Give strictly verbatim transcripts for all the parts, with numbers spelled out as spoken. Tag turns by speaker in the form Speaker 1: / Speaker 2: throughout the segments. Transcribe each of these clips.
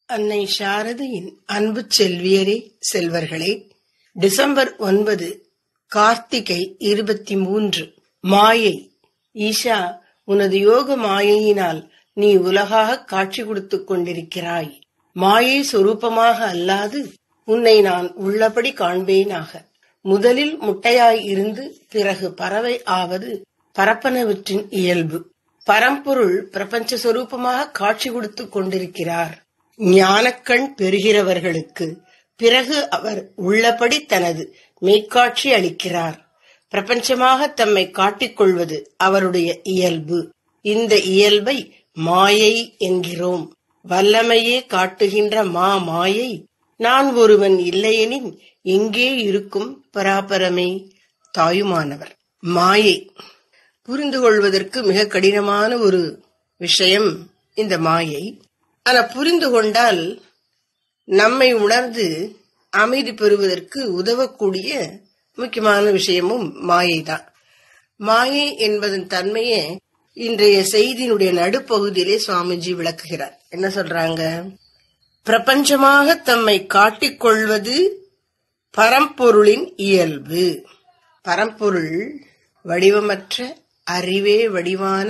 Speaker 1: அன்னை சாரதையின் அன்பு செல்வியரே, செல்வர்களே, டிசம்பர் ஒன்பது, கார்த்திகை இருபத்தி மூன்று. மாயை. ஈஷா, உனது யோக மாயையினால் நீ உலகாக காட்சி கொடுத்துக் கொண்டிருக்கிறாய். மாயை சொரூபமாக அல்லாது உன்னை நான் உள்ளபடி காண்பேனாக. முதலில் முட்டையாய் இருந்து பிறகு பறவை ஆவது பரப்பனவற்றின் இயல்பு. பரம்பொருள் பிரபஞ்ச சொரூபமாக காட்சி கொடுத்துக் கொண்டிருக்கிறார். ஞானக்கண் பெறுகிறவர்களுக்கு பிறகு அவர் உள்ளபடி தனது மெய்க்காட்சி அளிக்கிறார். பிரபஞ்சமாக தம்மை காட்டிக்கொள்வது அவருடைய இயல்பு. இந்த இயல்பை மாயை என்கிறோம். வல்லமையே காட்டுகின்ற மா மாயை நான் ஒருவன் இல்லையெனின் எங்கே இருக்கும் பராபரமே தாயுமானவர். மாயை புரிந்து கொள்வதற்கு மிக கடினமான ஒரு விஷயம் இந்த மாயை. ஆனா புரிந்து கொண்டால் நம்மை உணர்ந்து அமைதி பெறுவதற்கு உதவக்கூடிய முக்கியமான விஷயமும் மாயை தான். மாயை என்பதன் தன்மையை இன்றைய செய்தியினுடைய நடுப்பகுதியிலே சுவாமிஜி விளக்குகிறார். என்ன சொல்றாங்க? பிரபஞ்சமாக தம்மை காட்டிக்கொள்வது பரம்பொருளின் இயல்பு. பரம்பொருள் வடிவமற்ற அறிவே வடிவான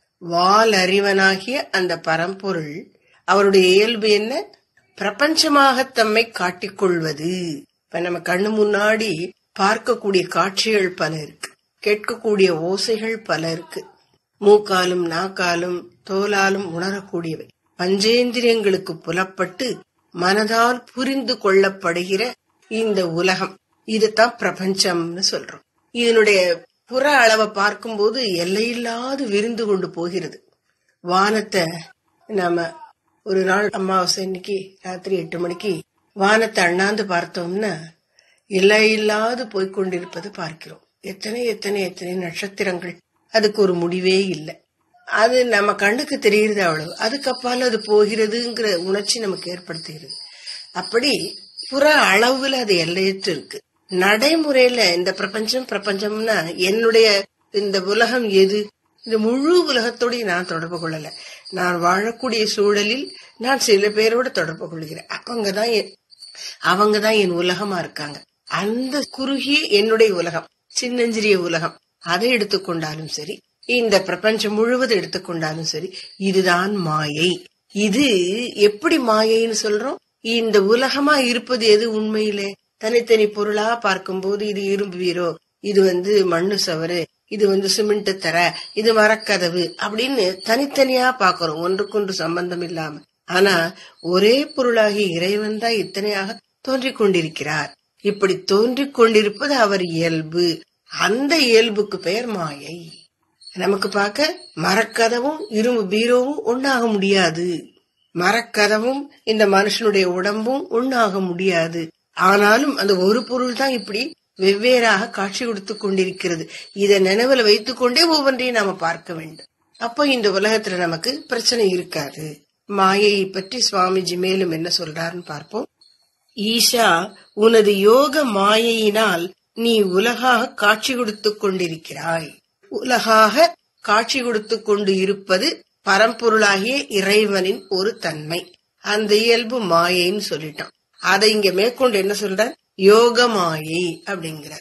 Speaker 1: வாலறிவனாகிய அந்த பரம்பொருள் அவருடைய இயல்பு என்ன? பிரபஞ்சமாக தம்மை காட்டிக்கொள்வது. இப்ப நம்ம கண்ணு முன்னாடி பார்க்கக்கூடிய காட்சிகள் பல இருக்கு, கேட்கக்கூடிய ஓசைகள் பல இருக்கு, மூக்காலும் நாக்காலும் தோலாலும் உணரக்கூடியவை, பஞ்சேந்திரியங்களுக்கு புலப்பட்டு மனதால் புரிந்து கொள்ளப்படுகிற இந்த உலகம், இதுதான் பிரபஞ்சம்னு சொல்றோம். இதனுடைய புற அளவை பார்க்கும்போது எல்லையில்லாது விரிந்து கொண்டு போகிறது. வானத்தை நாம ஒரு நாள் அமாவாசை இன்னைக்கு ராத்திரி எட்டு மணிக்கு வானத்தை அண்ணாந்து பார்த்தோம்னா எல்லையில்லாது போய்கொண்டிருப்பது பார்க்கிறோம். எத்தனை எத்தனை எத்தனை நட்சத்திரங்கள், அதுக்கு ஒரு முடிவே இல்லை. அது நம்ம கண்ணுக்கு தெரிகிறது அவ்வளவு, அதுக்கப்பால் அது போகிறதுங்கிற உணர்ச்சி நமக்கு ஏற்படுத்துகிறது. அப்படி புற அளவுல அது எல்லையற்று இருக்கு. நடைமுறையில இந்த பிரபஞ்சம் பிரபஞ்சம்னா என்னுடைய இந்த உலகம் எது? இந்த முழு உலகத்தோட நான் தொடர்பு கொள்ளல. நான் வாழக்கூடிய சூழலில் நான் சில பேரோட தொடர்பு கொள்கிறேன். அவங்கதான் அவங்கதான் என் உலகமா இருக்காங்க. அந்த குறுகிய என்னுடைய உலகம், சின்னஞ்சிறிய உலகம், அதை எடுத்துக்கொண்டாலும் சரி, இந்த பிரபஞ்சம் முழுவதும் எடுத்துக்கொண்டாலும் சரி, இதுதான் மாயை. இது எப்படி மாயைன்னு சொல்றோம்? இந்த உலகமா இருப்பது எது? உண்மையிலே தனித்தனி பொருளா பார்க்கும்போது இது இரும்பு வீரோ, இது வந்து மண்ணு சவறு, இது வந்து சிமெண்ட் தர, இது மரக்கதவு அப்படின்னு தனித்தனியா பாக்கிறோம், ஒன்றுக்கொன்று சம்பந்தம் இல்லாம. ஆனா ஒரே பொருளாகி இறைவன் தான் இத்தனையாக தோன்றிக் கொண்டிருக்கிறார். இப்படி தோன்றிக் கொண்டிருப்பது அவர் இயல்பு. அந்த இயல்புக்கு பெயர் மாயை. நமக்கு பார்க்க மரக்கதவும் இரும்பு பீரோவும் ஒன்னாக முடியாது, மரக்கதவும் இந்த மனுஷனுடைய உடம்பும் ஒன்னாக முடியாது. ஆனாலும் அந்த ஒரு பொருள் தான் இப்படி வெவ்வேறாக காட்சி கொடுத்து கொண்டிருக்கிறது. இதை நினைவுல வைத்துக் கொண்டே ஒவ்வொன்றையும் நாம பார்க்க வேண்டும். அப்போ இந்த உலகத்துல நமக்கு பிரச்சனை இருக்காது. மாயையை பற்றி சுவாமிஜி மேலும் என்ன சொல்றாருன்னு பார்ப்போம். ஈஷா, உனது யோக மாயையினால் நீ உலகாக காட்சி கொடுத்துக் கொண்டிருக்கிறாய். உலகாக காட்சி கொடுத்துக் கொண்டு இருப்பது பரம்பொருளாகிய இறைவனின் ஒரு தன்மை. அந்த இயல்பு மாயைன்னு சொல்லிட்டோம். அதை இங்க மேற்கொண்டு என்ன சொல்ற? யோக மாயை அப்படிங்கிறார்.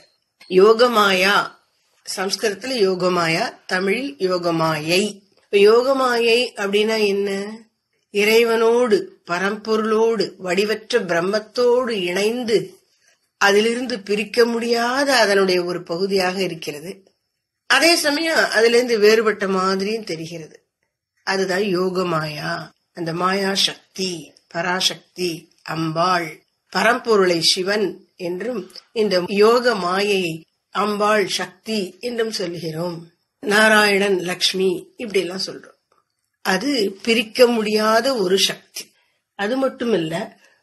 Speaker 1: யோகமாயா சம்ஸ்கிருதத்துல யோகமாயா, தமிழில் யோகமாயை. யோகமாயை அப்படின்னா என்ன? இறைவனோடு பரம்பொருளோடு வடிவற்ற பிரம்மத்தோடு இணைந்து அதிலிருந்து பிரிக்க முடியாத அதனுடைய ஒரு பகுதியாக இருக்கிறது. அதே சமயம் அதுல இருந்து வேறுபட்ட மாதிரியும் தெரிகிறது. அதுதான் யோகமாயா. அந்த மாயா சக்தி, பராசக்தி, அம்பாள், பரம்பொருளை சிவன் என்றும் இந்த யோக மாயையை அம்பாள் சக்தி என்றும் சொல்கிறோம். நாராயணன் லக்ஷ்மி இப்படி எல்லாம் சொல்றோம். அது பிரிக்க முடியாத ஒரு சக்தி. அது மட்டுமல்ல,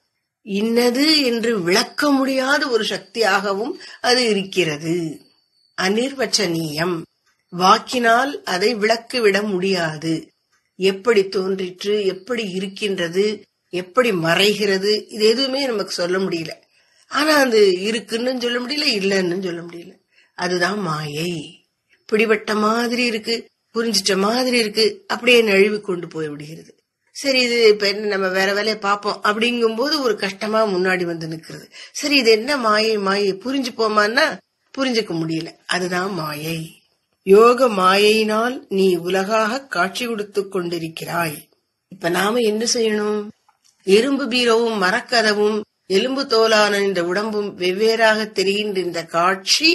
Speaker 1: இன்னது என்று விளக்க முடியாத ஒரு சக்தியாகவும் அது இருக்கிறது. அநிர்வச்சனீயம், வாக்கினால் அதை விளக்கிவிட முடியாது. எப்படி தோன்றிற்று, எப்படி இருக்கின்றது, எப்படி மறைகிறது, இது எதுவுமே நமக்கு சொல்ல முடியல. ஆனா அது இருக்குன்னு சொல்ல முடியல, இல்லன்னு சொல்ல முடியல. அதுதான் மாயை. பிடிபட்ட மாதிரி இருக்கு, புரிஞ்சிட்ட மாதிரி இருக்கு, அப்படியே நழுவி கொண்டு போய் விடுகிறது. சரி இது இப்ப என்ன நம்ம வேற வேலையை பார்ப்போம் அப்படிங்கும் போது ஒரு கஷ்டமா முன்னாடி வந்து நிக்கிறது. சரி இது என்ன மாயை மாயை புரிஞ்சு போமான்னா புரிஞ்சுக்க முடியல. அதுதான் மாயை. யோக மாயையினால் நீ உலகாக காட்சி கொடுத்து கொண்டிருக்கிறாய். இப்ப நாம என்ன செய்யணும்? எறும்பு பீரவும் மரக்கதவும் எலும்பு தோலான இந்த உடம்பும் வெவ்வேறாக தெரிகின்ற இந்த காட்சி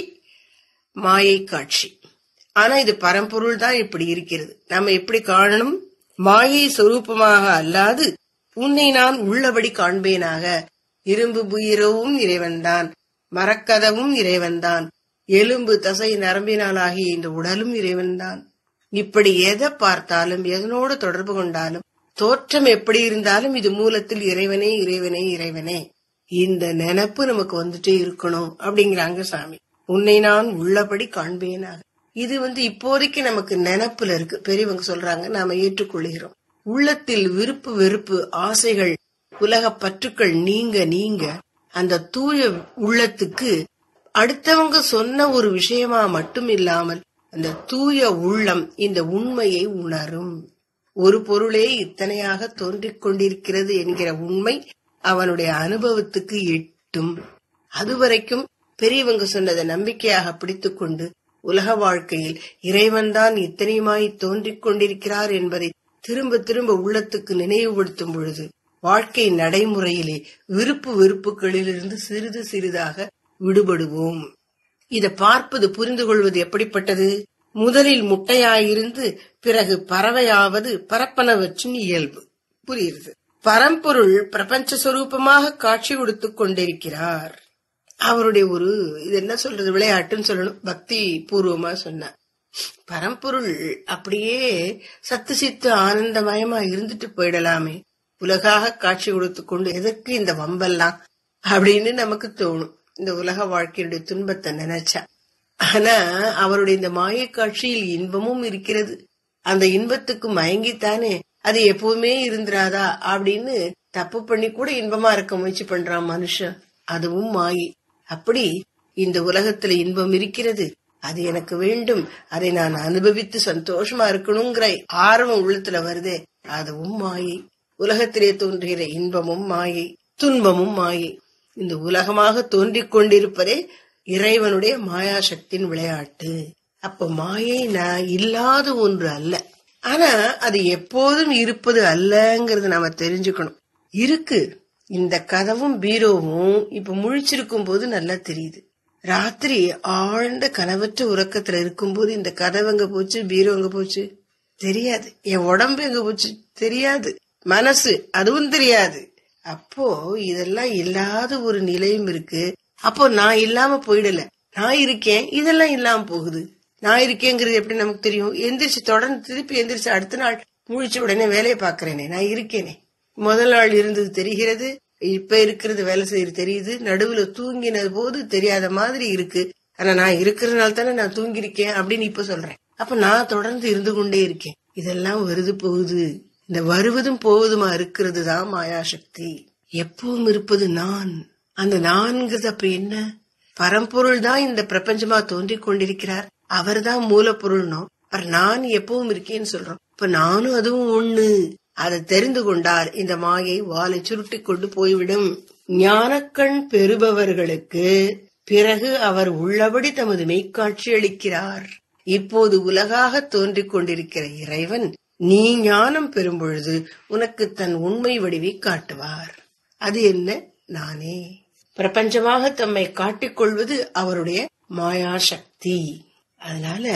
Speaker 1: மாயை காட்சி. ஆனா இது பரம்பொருள் தான் இப்படி இருக்கிறது. நாம எப்படி காணணும்? மாயை சொரூபமாக அல்லாது உன்னை நான் உள்ளபடி காண்பேனாக. இரும்பு பீரவும் இறைவன்தான், மரக்கதவும் இறைவன்தான், எலும்பு தசை நரம்பினால் ஆகிய இந்த உடலும் இறைவன்தான். இப்படி எதை பார்த்தாலும் எதனோடு தொடர்பு கொண்டாலும் தோற்றம் எப்படி இருந்தாலும் இது மூலத்தில் இறைவனே இறைவனே இறைவனே. இந்த நினைப்பு நமக்கு வந்துட்டே இருக்கணும் அப்படிங்கிறாங்க சாமி. உன்னை நான் உள்ளபடி காண்பேனாக. இது வந்து இப்போதைக்கு நமக்கு நினைப்புல இருக்கு. பெரியவங்க சொல்றாங்க, நாம ஏற்றுக்கொள்கிறோம். உள்ளத்தில் விருப்பு வெறுப்பு ஆசைகள் உலக பற்றுக்கள் நீங்க நீங்க அந்த தூய உள்ளத்துக்கு அடுத்தவங்க சொன்ன ஒரு விஷயமா மட்டும் இல்லாமல் அந்த தூய உள்ளம் இந்த உண்மையை உணரும். ஒரு பொருளே இத்தனையாக தோன்றிக் கொண்டிருக்கிறது என்கிற உண்மை அவனுடைய அனுபவத்துக்கு எட்டும். அதுவரைக்கும் பெரியவங்க சொன்னதை நம்பிக்கையாக பிடித்துக் கொண்டு உலக வாழ்க்கையில் இறைவன்தான் இத்தனையுமாய் தோன்றிக் கொண்டிருக்கிறார் என்பதை திரும்ப திரும்ப உள்ளத்துக்கு நினைவுபடுத்தும் பொழுது வாழ்க்கை நடைமுறையிலே விருப்பு வெறுப்புகளிலிருந்து சிறிது சிறிதாக விடுபடுவோம். இதை பார்ப்பது புரிந்து கொள்வது எப்படிப்பட்டது? முதலில் முட்டையாயிருந்து பிறகு பறவையாவது பரப்பனவற்றின் இயல்பு புரியுது. பரம்பொருள் பிரபஞ்ச சொரூபமாக காட்சி கொடுத்துக் கொண்டிருக்கிறார். அவருடைய ஒரு இது என்ன சொல்றது, விளையாட்டுன்னு சொல்லணும், பக்தி பூர்வமா சொன்ன பரம்பொருள் அப்படியே சத்து சித்து ஆனந்தமயமா இருந்துட்டு போயிடலாமே, உலகாக காட்சி கொடுத்து கொண்டு எதற்கு இந்த வம்பெல்லாம் அப்படின்னு நமக்கு தோணும் இந்த உலக வாழ்க்கையுடைய துன்பத்தை நினைச்சா. ஆனா அவருடைய இந்த மாய காட்சியில் இன்பமும் இருக்கிறது. அந்த இன்பத்துக்கு மயங்கித்தானே அது எப்பவுமே இருந்துராதா அப்படின்னு தப்பு பண்ணி கூட இன்பமா இருக்க முயற்சி பண்றான் மனுஷன். அதுவும் மாயை. அப்படி இந்த உலகத்துல இன்பம் இருக்கிறது, அது எனக்கு வேண்டும், அதை நான் அனுபவித்து சந்தோஷமா இருக்கணுங்கிற ஆர்வம் உள்ளத்துல வருதே, அதுவும் மாயை. உலகத்திலே தோன்றுகிற இன்பமும் மாயை, துன்பமும் மாயை. இந்த உலகமாக தோன்றிக் கொண்டிருப்பதே இறைவனுடைய மாயாசக்தியின் விளையாட்டு. அப்ப மாயை நான் இல்லாத ஒன்று அல்ல, ஆனா அது எப்போதும் இருப்பது அல்லங்கிறது நாம தெரிஞ்சுக்கணும். இருக்கு. இந்த கதவும் பீரோவும் இப்ப முழிச்சிருக்கும் போது நல்லா தெரியுது. ராத்திரி ஆழ்ந்த கனவற்ற உறக்கத்துல இருக்கும் போது இந்த கதவு எங்க போச்சு, பீரோ எங்க போச்சு தெரியாது, என் உடம்பு எங்க போச்சு தெரியாது, மனசு அதுவும் தெரியாது. அப்போ இதெல்லாம் இல்லாத ஒரு நிலையும் இருக்கு. அப்போ நான் இல்லாம போயிடல, நான் இருக்கேன், இதெல்லாம் இல்லாம போகுது. நான் இருக்கேங்கிறது எப்படி நமக்கு தெரியும்? எந்திரிச்சு தொடர்ந்து திருப்பி எந்திரிச்சு அடுத்த நாள் முழிச்ச உடனே வேலையை பாக்குறேனே, நான் இருக்கேனே. முதல் நாள் இருந்தது தெரிகிறது, இப்ப இருக்கிறது வேலை செய்யறது தெரியுது, நடுவுல தூங்கினது போது தெரியாத மாதிரி இருக்கு. ஆனா நான் இருக்கிறதுனால தானே நான் தூங்கிருக்கேன் அப்படின்னு இப்ப சொல்றேன். அப்ப நான் தொடர்ந்து இருந்து கொண்டே இருக்கேன். இதெல்லாம் வருது போகுது. இந்த வருவதும் போவதுமா இருக்கிறது தான் மாயாசக்தி. எப்பவும் இருப்பது நான். அந்த நான்கிறது அப்ப என்ன? பரம்பொருள் தான் இந்த பிரபஞ்சமா தோன்றிக் கொண்டிருக்கிறார், அவர் தான் மூலப்பொருள்னோ. நான் எப்பவும் இருக்கேன்னு சொல்றோம். இப்ப நானும் அதுவும் ஒண்ணு. அதை தெரிந்து கொண்டார் இந்த மாயை வாளை சுருட்டி கொண்டு போய்விடும். ஞானக்கண் பெறுபவர்களுக்கு பிறகு அவர் உள்ளபடி தமது மெய்க்காட்சி அளிக்கிறார். இப்போது உலகாக தோன்றிக் கொண்டிருக்கிற இறைவன் நீ ஞானம் பெறும் பொழுது உனக்கு தன் உண்மை வடிவை காட்டுவார். அது என்ன? நானே. பிரபஞ்சமாக தம்மை காட்டிக்கொள்வது அவருடைய மாயாசக்தி. அதனால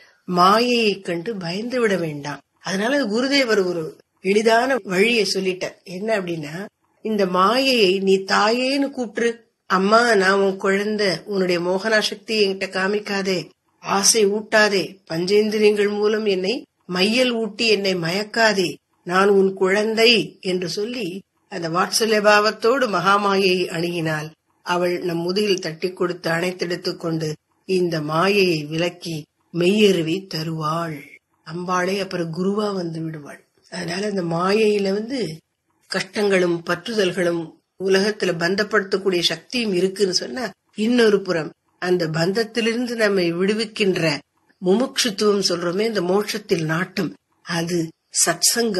Speaker 1: மாயையை கண்டு பயந்து விட வேண்டாம். அதனால குருதேவர் ஒரு எளிதான வழியை சொல்லிட்டார். என்ன அப்படின்னா, இந்த மாயையை நீ தாயேன்னு கூப்பிட்டு, அம்மா நான் உன் குழந்தை, உன்னுடைய மோகனா சக்தி என்கிட்ட காமிக்காதே, ஆசை ஊட்டாதே, பஞ்சேந்திரியங்கள் மூலம் என்னை மையல் ஊட்டி என்னை மயக்காதே, நான் உன் குழந்தை என்று சொல்லி அந்த வாத்சல்ய பாவத்தோடு மகாமாயை அணுகினால் அவள் நம் முதுகில் தட்டி கொடுத்து அணைத்தெடுத்துக் கொண்டு இந்த மாயையை விலக்கி மெய்யருவி தருவாள். அம்பாளே அப்புறம் குருவா வந்து விடுவாள். அதனால இந்த மாயையில வந்து கஷ்டங்களும் பற்றுதல்களும் உலகத்துல பந்தப்படுத்தக்கூடிய சக்தியும் இருக்குன்னு சொன்னா, இன்னொரு புறம் அந்த பந்தத்திலிருந்து நம்மை விடுவிக்கின்ற முமுட்சுத்துவம் சொல்றோமே, இந்த மோட்சத்தில் நாட்டம், அது சத்சங்கம்,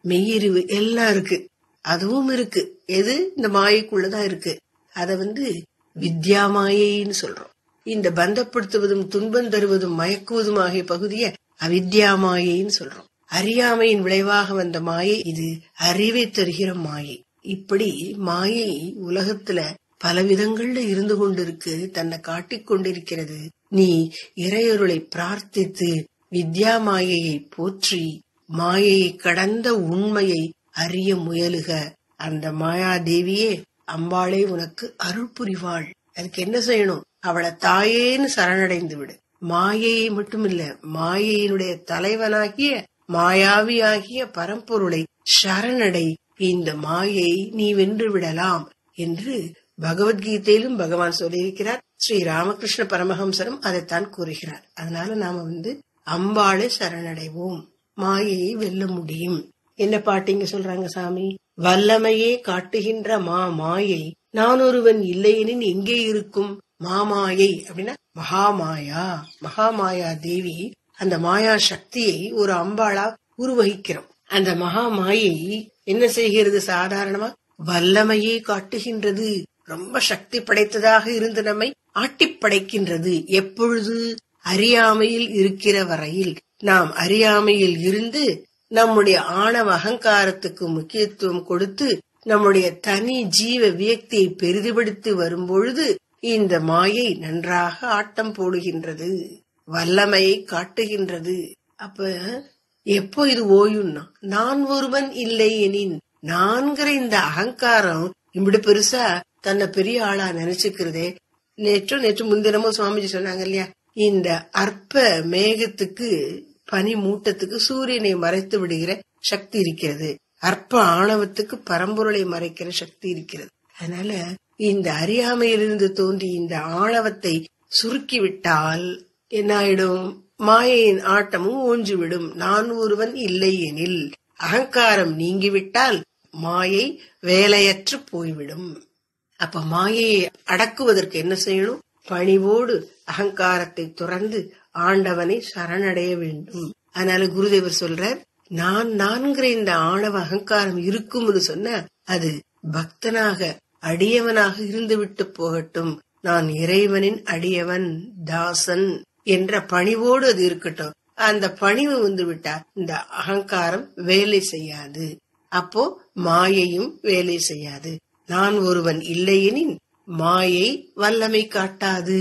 Speaker 1: மெய்யறிவு எல்லாம் இருக்கு, அதுவும் இருக்கு. எது இந்த மாயைக்குள்ளதான் இருக்கு. அத வந்து வித்யா மாயைன்னு சொல்றோம். இந்த பந்தப்படுத்துவதும் துன்பம் தருவதும் மயக்குவதும் ஆகிய பகுதியை அவித்யா மாயைன்னு சொல்றோம். அறியாமையின் விளைவாக வந்த மாயை இது. அறிவை தருகிற மாயை. இப்படி மாயை உலகத்துல பல விதங்கள்ல இருந்து கொண்டிருக்கு, தன்னை காட்டிக் கொண்டிருக்கிறது. நீ இறையொருளை பிரார்த்தித்து வித்யா மாயையை போற்றி மாயையை கடந்த உண்மையை அறிய முயலுக. அந்த மாயாதேவியே அம்பாளே உனக்கு அருள் புரிவாள். அதுக்கு என்ன செய்யணும்? அவளை தாயேன்னு சரணடைந்து விடு. மாயையை மட்டும் இல்ல, மாயையினுடைய தலைவனாகிய மாயாவியாகிய பரம்பொருளை சரணடை. இந்த மாயை நீ வென்று விடலாம் என்று பகவத்கீதையிலும் பகவான் சொல்லியிருக்கிறார். ஸ்ரீ ராமகிருஷ்ண பரமஹம்சரும் அதைத்தான் கூறுகிறார். அதனால நாம வந்து அம்பாளை சரணடைவோம், மாயையை வெல்ல முடியும். என்ன பாட்டிங்க சொல்றாங்க சாமி? வல்லமையே காட்டுகின்ற மா மாயை நான் ஒருவன் இல்லையெனின் எங்கே இருக்கும்? மாமாயை அப்படின்னா மகாமாயா. மகாமாயா தேவி, அந்த மாயா சக்தியை ஒரு அம்பாளா உருவகிக்கிறோம். அந்த மகா மாயை என்ன செய்கிறது? சாதாரணமா வல்லமையே காட்டுகின்றது. ரொம்ப சக்தி படைத்ததாக இருந்து நம்மை ஆட்டி படைக்கின்றது. எப்பொழுது? அறியாமையில் இருக்கிற வரையில். நாம் அறியாமையில் இருந்து நம்முடைய ஆணவ அகங்காரத்துக்கு முக்கியத்துவம் கொடுத்து நம்முடைய தனி ஜீவ வியக்தியை பெரிதுபடுத்தி வரும்பொழுது இந்த மாயை நன்றாக ஆட்டம் போடுகின்றது, வல்லமையை காட்டுகின்றது. அப்ப எப்போ இது ஓயும்னா, நான் ஒருவன் இல்லை எனின், நான்கிற இந்த அகங்காரம் இப்படி பெருசா தன்னை பெரிய ஆளா நினைச்சுக்கிறதே. நேற்று நேற்று முன்தினமோ சுவாமிஜி சொன்னாங்க இல்லையா, இந்த அற்ப மேகத்துக்கு பனி மூட்டத்துக்கு சூரியனை மறைத்து விடுகிற சக்தி இருக்கிறது, அற்ப ஆணவத்துக்கு பரம்பொருளை மறைக்கிற சக்தி இருக்கிறது. அதனால இந்த அறியாமையிலிருந்து தோன்றி இந்த ஆணவத்தை சுருக்கிவிட்டால் என்ன ஆயிடும்? மாயையின் ஆட்டமும் ஓஞ்சிவிடும். நான் ஒருவன் இல்லை எனில், அகங்காரம் நீங்கிவிட்டால் மாயை வேலையற்று போய்விடும். அப்ப மாயையை அடக்குவதற்கு என்ன செய்யணும்? பணிவோடு அகங்காரத்தை துறந்து ஆண்டவனை சரணடைய வேண்டும். அதனால குருதேவர் சொல்றார், நான் நான்கிற இந்த ஆணவ அகங்காரம் இருக்கும்னு சொன்ன அது பக்தனாக அடியவனாக இருந்து விட்டு போகட்டும். நான் இறைவனின் அடியவன் தாசன் என்ற பணிவோடு அது இருக்கட்டும். அந்த பணிவு வந்து விட்டா இந்த அகங்காரம் வேலை செய்யாது. அப்போ மாயையும் வேலை செய்யாது. நான் ஒருவன் இல்லையெனின் மாயை வல்லமை காட்டாது,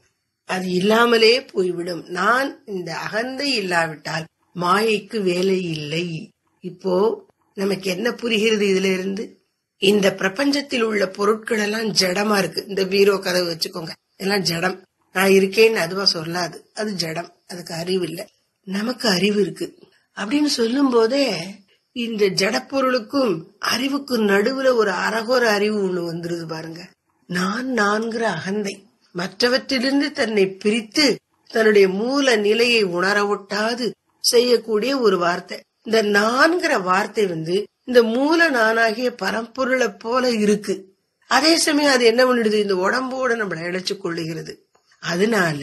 Speaker 1: அது இல்லாமலே போய்விடும். நான் இந்த அகந்தை இல்லாவிட்டால் மாயைக்கு வேலை இல்லை. இப்போ நமக்கு என்ன புரிகிறது இதுல இருந்து? இந்த பிரபஞ்சத்தில் உள்ள பொருட்கள் எல்லாம் ஜடமா இருக்கு. இந்த பீரோ கதவு வச்சுக்கோங்க, எல்லாம் ஜடம். நான் இருக்கேன்னு அதுவா சொல்லாது, அது ஜடம், அதுக்கு அறிவு இல்ல. நமக்கு அறிவு இருக்கு அப்படின்னு சொல்லும் போதே இந்த ஜடப்பொருளுக்கும் அறிவுக்கும் நடுவுல ஒரு அரகோர அறிவு ஒண்ணு வந்துருது பாருங்க. நான் நான்கிற அகந்தை மற்றவற்றிலிருந்து தன்னை பிரித்து தன்னுடைய மூல நிலையை உணர ஒட்டாது செய்யக்கூடிய ஒரு வார்த்தை. இந்த நான்கிற வார்த்தை வந்து இந்த மூல நானாகிய பரம்பொருளை போல இருக்கு. அதே சமயம் அது என்ன பண்ணிடுது? இந்த உடம்போட நம்மளை இழைச்சு கொள்ளுகிறது. அதனால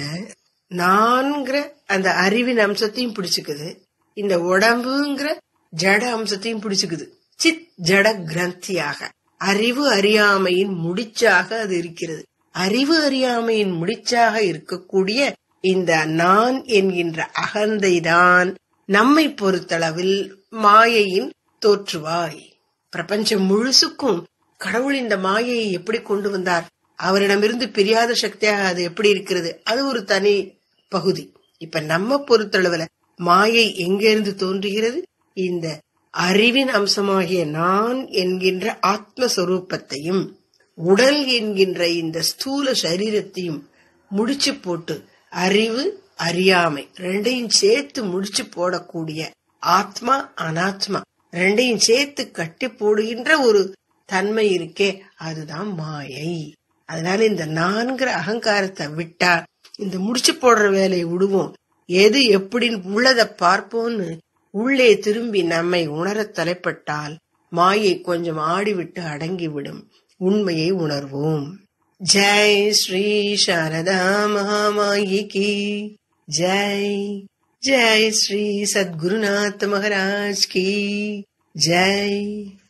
Speaker 1: நான்கிற அந்த அறிவின் அம்சத்தையும் பிடிச்சுக்குது, இந்த உடம்புங்கிற ஜட அம்சத்தையும் பிடிச்சுக்குது. சித் ஜட கிரந்தியாக அறிவு அறியாமையின் முடிச்சாக அது இருக்கிறது. அறிவு அறியாமையின் முடிச்சாக இருக்கக்கூடிய இந்த நான் என்கின்ற அகந்தைதான் நம்மை பொறுத்தளவில் மாயையின் தோற்றுவாய். பிரபஞ்சம் முழுசுக்கும் கடவுள் இந்த மாயையை எப்படி கொண்டு வந்தார்? அவரிடமிருந்து பிரியாத சக்தியாக அது எப்படி இருக்கிறது? அது ஒரு தனி பகுதி. இப்ப நம்ம பொறுத்தளவுல மாயை எங்கிருந்து தோன்றுகிறது? இந்த அறிவின் அம்சமாகிய நான் என்கின்ற ஆத்மஸ்வரூபத்தையும் உடல் என்கின்ற இந்த ஸ்தூல சரீரத்தையும் முடிச்சு போட்டு அறிவு அறியாமை ரெண்டையும் சேர்த்து முடிச்சு போடக்கூடிய ஆத்மா அனாத்மா ரெண்டையும் சேர்த்து கட்டி போடுகின்ற ஒரு தன்மை இருக்கே, அதுதான் மாயை. அதனால இந்த நான்கிற அகங்காரத்தை விட்டா இந்த முடிச்சு போடுற வேலையை விடுவோம், எது எப்படின்னு உள்ளதை பார்ப்போம்னு உள்ளே திரும்பி நம்மை உணர தலைப்பட்டால் மாயை கொஞ்சம் ஆடிவிட்டு அடங்கிவிடும். உண்மையை உணர்வோம். ஜெய் ஸ்ரீ சாரதா மகாமாயி கி ஜெய். ஜெய் ஸ்ரீ சத்குருநாத் மகாராஜ் கி ஜெய்